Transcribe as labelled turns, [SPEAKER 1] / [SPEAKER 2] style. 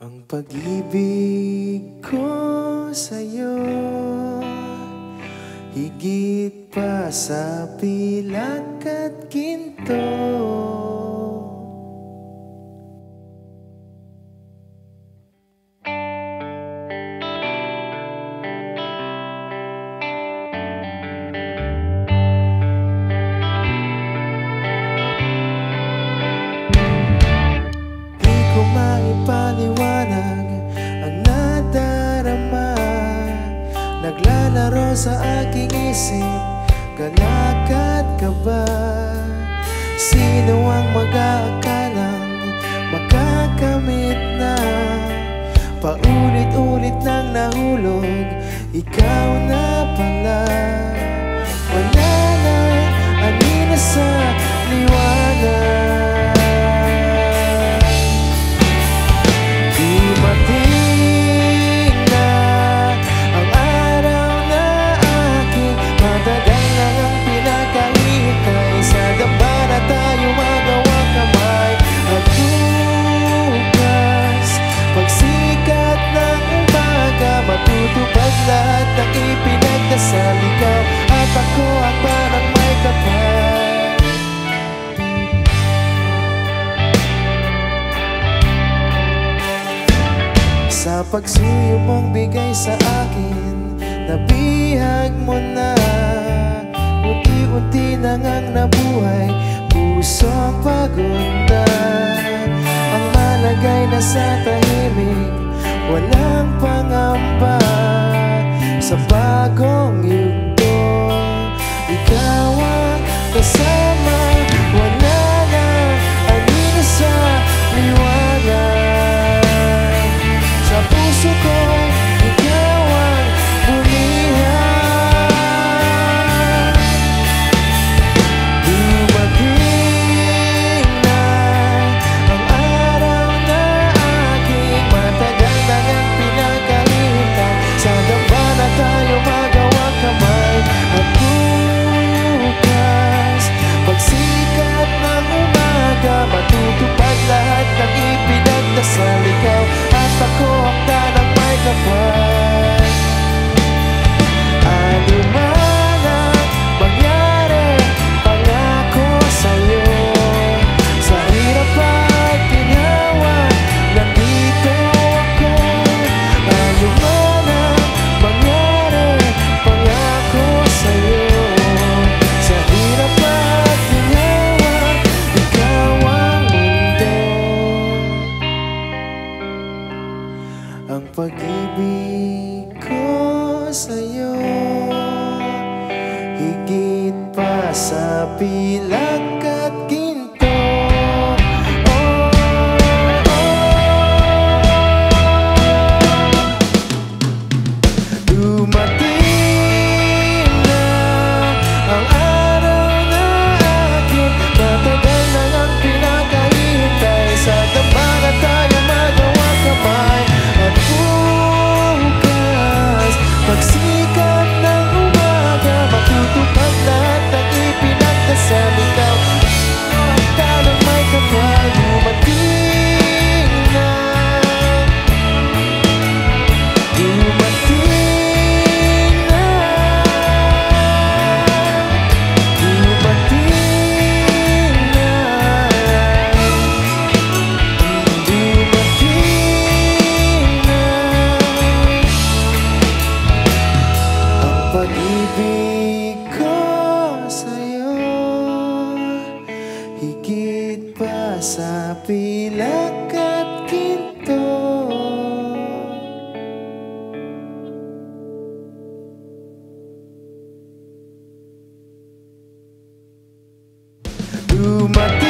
[SPEAKER 1] Ang pag-ibig ko sa'yo, higit pa sa pilak at ginto. Di ko maipaliwanag ang nadarama, naglalaro sa aking isip, galak at kaba. Sino ang mag-aakalang makakamit na paulit-ulit nang nahulog, ikaw na pala. Wala na anina sa liwanag. Dumating na ang araw na aking matagal na ang pinakahihintay. Sa damba na tayo magawang kamay at bukas, pagsikat ng umaga, matutupad lahat ng ipinagdasal. Ikaw at ako ang parang may kapal. Sa pagsuyo mong bigay sa akin, nabihag mo na. Unti-unti na ngang nabuhay, pusong pagod na. Ang malagay na sa tahimik, walang pangamba. Sa bagong yugto, ikaw ang kasama. Wala na anino sa liwanag. Sa puso ko, ikaw ang bumihan. Dumating na ang araw na aking matagal na ngang pinakahihintay. Sa damba na tayo magawang kamay at bukas, pagsikat ng umaga, matutupad lahat ng ipinagdasal. Ikaw at ako ang tanang may kapal. Ano man ang mangyari, pangako sa'yo. Sa hirap at ginhawa, nandito ako. Ano man ang mangyari, pangako sa'yo. Sa hirap at ginhawa, ikaw ang mundo. Ang pag-ibig ko sa'yo, higit pa sa pilak at ginto. Oh, dumating na ang araw na aking matagal na ngang pinakahihintay. Sa damba na tayo magawang kamay at bukas, pagsikat ng umaga, matutupad lahat ng ipinagdasal. Ikaw ang tanang may kapal. Dumating na, dumating na, dumating na, dumating na. Ang pag-ibig ko sa'yo, higit pa sa pilak at ginto. Dumating